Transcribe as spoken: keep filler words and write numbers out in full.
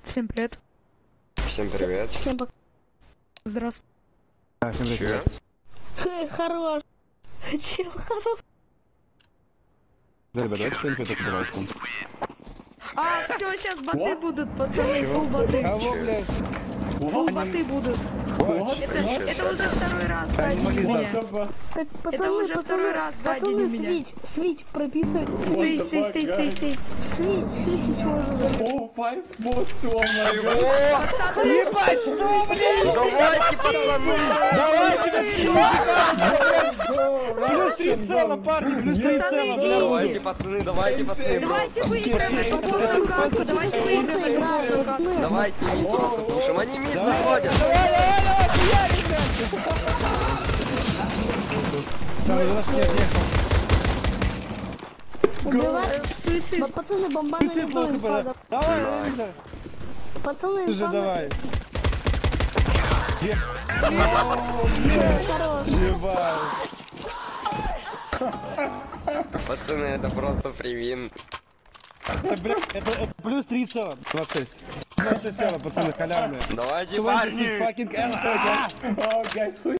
Всем привет. Всем привет. Всем пока. Здравствуй. А, всем привет. Хе, хорош. Чем хорош? Да, ребят, давайте что-нибудь это давайте. А, все, сейчас боты будут, пацаны, фул боты. Кого, блядь? Фул боты будут. Это, это уже второй раз Они могли садили сдаться. меня. Так, пацаны, Это уже пацаны, второй раз садили пацаны, меня. Свить, свить, прописывай. Стой, стой, стой, стой, стой. Свить, свить, можно. О, five bots, о май гад. Пацаны, Ебать, что, блядь? Давайте, пацаны! Давайте, плюс три цела, парни, плюс три цела, бля. Давайте, пацаны, давайте, пацаны, давайте просто. выиграем эту полную карту, давайте выиграем эту полную карту. Давайте мид просто пушим. Они мид заходят. Там за нас не отъехал. Убивай. Суицид. Ба- Пацаны, бомбаны не Суицид плохо будет, было. правда. Давай, Виктор. Пацаны, Ты же инфа- давай. Хорош. Ебать. Пацаны, это просто фривин. Это, блядь, это, это плюс три цела. двадцать шесть. двадцать шесть цела, пацаны, халявные. Давайте, двадцать шесть парни! fucking L. О, guys,